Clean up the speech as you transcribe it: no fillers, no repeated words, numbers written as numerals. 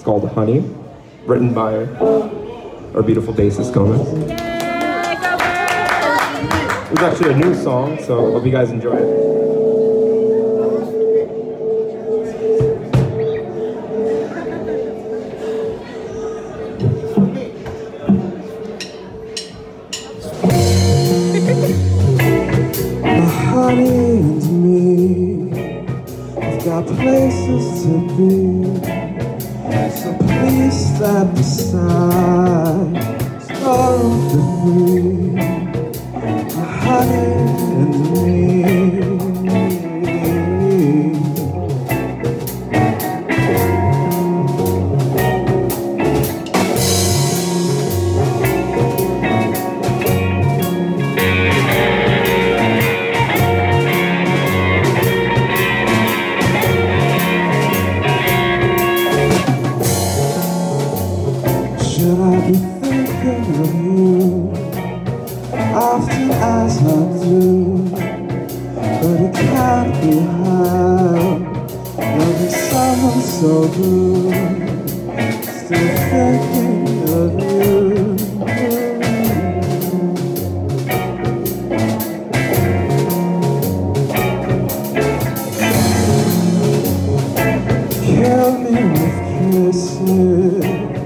called Honey, written by our beautiful bassist Gomez. It was actually a new song, so I hope you guys enjoy it. Honey and me, we've got places to be, so please step aside, start with me. Honey and me. Should I be thinking of you often as I do? But it can't be helped, loving someone so good, still thinking of you. Kill me with kisses,